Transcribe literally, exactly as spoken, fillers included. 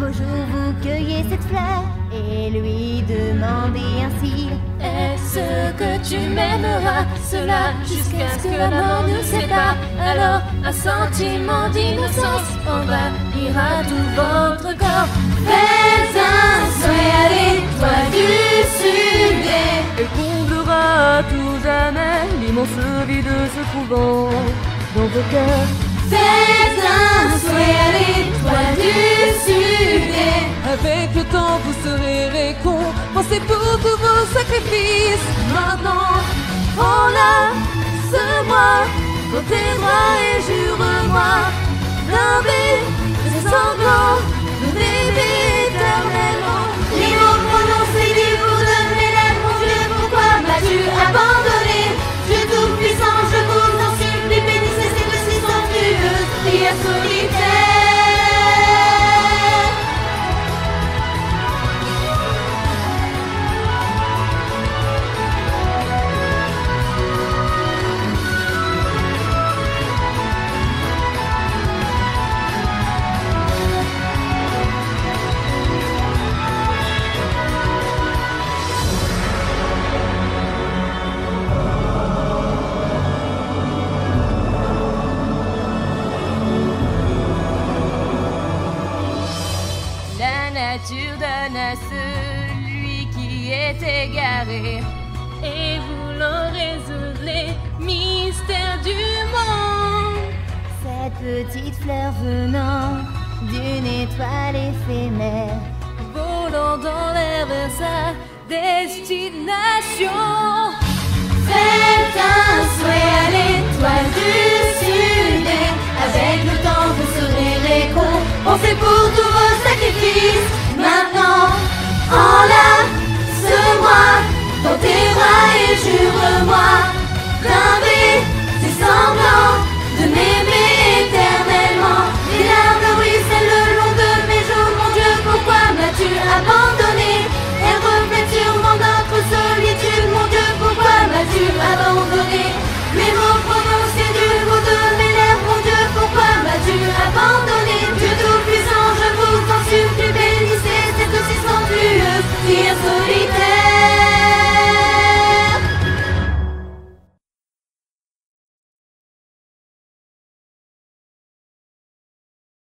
beau jour vous cueillez cette fleur et lui demandez ainsi: est-ce que tu m'aimeras, cela jusqu'à ce que la mort nous sépare? Alors un sentiment d'innocence envahira tout votre corps. Fais un souhait à l'étoile du sud et comblera tout jamais l'immense vide se trouvant dans vos cœurs. Fais un souhait à l'étoile du sud et avec le temps vous serez récompensés pour tous vos sacrifices. Maintenant, enlace-moi, protège-moi et jure-moi d'enlever ces sanglants, de t'aimer éternellement. Les mots prononcés du pour donner l'air, mon Dieu, pourquoi m'as-tu abandonné? Dieu tout-puissant, je vous en supplie, bénissez ces deux si somptueuses prières solitaires. La nature donne à celui qui est égaré et voulant résoudre les mystères du monde. Cette petite fleur venant d'une étoile éphémère, volant dans l'air vers sa destination.